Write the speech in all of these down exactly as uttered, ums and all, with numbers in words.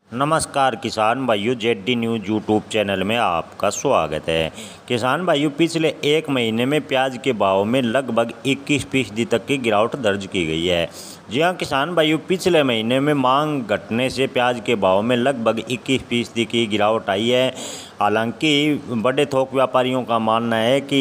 नमस्कार किसान भाइयों, Z D news YouTube channel में आपका स्वागत है। किसान भाइयों, पिछले एक महीने में प्याज के भाव में लगभग इक्कीस फीसदी तक की गिरावट दर्ज की गई है। जी हां किसान भाइयों, पिछले महीने में मांग घटने से प्याज के भाव में लगभग इक्कीस फीसदी की गिरावट आई है। हालांकि बड़े थोक व्यापारियों का मानना है कि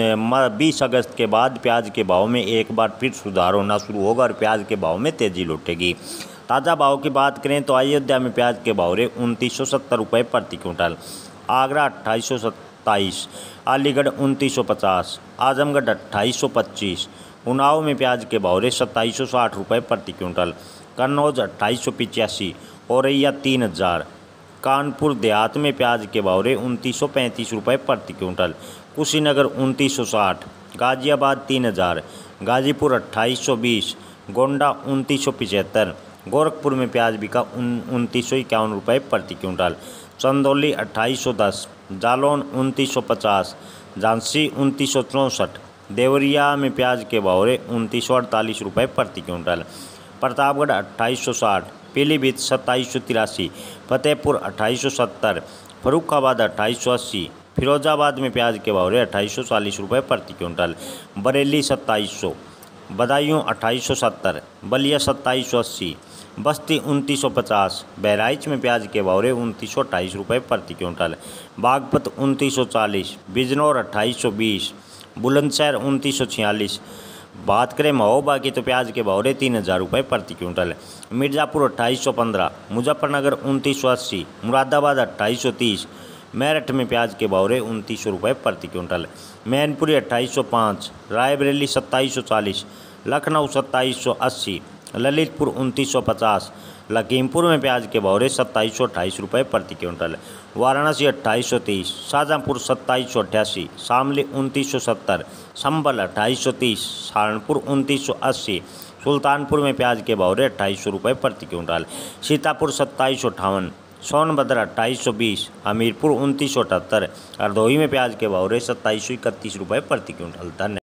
बीस अगस्त के बाद प्याज के भाव में एक बार फिर सुधार होना शुरू होगा और प्याज के भाव में तेज़ी लौटेगी। ताज़ा भाव की बात करें तो अयोध्या में प्याज के भाव रहे उनतीस सौ सत्तर रुपये प्रति क्विंटल, आगरा अट्ठाईस सौ सत्ताईस, अलीगढ़ उनतीस सौ पचास, आजमगढ़ अट्ठाईस सौ पच्चीस, उन्नाव में प्याज के भाव रहे सत्ताईस सौ साठ रुपये प्रति क्विंटल, कन्नौज अट्ठाईस सौ पिचासी, औरैया तीन हज़ार, कानपुर देहात में प्याज के भाव रहे उनतीस सौ पैंतीस रुपये प्रति क्विंटल, कुशीनगर उनतीस सौ साठ, गाजियाबाद तीन हज़ार, गाजीपुर अट्ठाईस सौ बीस, गोंडा उनतीस सौ पिचहत्तर, गोरखपुर में प्याज बिका उनतीस सौ इक्यावन रुपये प्रति क्विंटल, चंदौली अट्ठाईस सौ दस, जालौन उनतीस सौ पचास, झांसी उनतीस सौ चौंसठ, देवरिया में प्याज के भाव रहे उनतीस सौ अड़तालीस रुपये प्रति क्विंटल, प्रतापगढ़ अट्ठाईस सौ साठ, पीलीभीत सत्ताईस सौ तिरासी, फतेहपुर अट्ठाईस सौ सत्तर, फरुखाबाद अट्ठाईस सौ अस्सी, फिरोजाबाद में प्याज के भाव रहे अट्ठाईस सौ चालीस रुपये प्रति क्विंटल, बरेली सत्ताईस सौ, बदायूं अट्ठाईस सौ सत्तर, बलिया सत्ताईस सौ अस्सी, बस्ती उनतीस सौ पचास, बहराइच में प्याज के भाव रहे उनतीस सौ अट्ठाईस रुपये प्रति क्विंटल, बागपत उनतीस सौ चालीस, बिजनौर अट्ठाईस सौ बीस, बुलंदशहर उनतीस सौ छियालीस। बात करें महोबा की तो प्याज के भाव रहे तीन हज़ार रुपये प्रति क्विंटल, मिर्ज़ापुर अट्ठाईस सौ पंद्रह, मुजफ्फरनगर उनतीस सौ अस्सी, मुरादाबाद अट्ठाईस सौ तीस, मेरठ में प्याज के भाव रहे उनतीस सौ रुपये प्रति क्विंटल, मैनपुरी अट्ठाईस सौ पाँच, रायबरेली सत्ताईस सौ चालीस, लखनऊ सत्ताईस सौ अस्सी, ललितपुर उनतीस सौ पचास, लखीमपुर में प्याज के भाव रहे सत्ताईस सौ अट्ठाईस रुपये प्रति क्विंटल, वाराणसी अट्ठाईस सौ तीस, शाहजहाँपुर सत्ताईस सौ अट्ठासी, शामली उनतीस सौ सत्तर, संभल अट्ठाईस सौ तीस, सहारनपुर उनतीस सौ अस्सी, सुल्तानपुर में प्याज के भाव रहे अट्ठाईस सौ रुपये प्रति क्विंटल, सीतापुर सत्ताईस सौ अट्ठावन, सोनभद्र अट्ठाईस सौ बीस, हमीरपुर उनतीस सौ अठहत्तर, हरदोई में प्याज के भाव रहे सत्ताईस सौ इकतीस रुपये प्रति क्विंटल। धन्यवाद।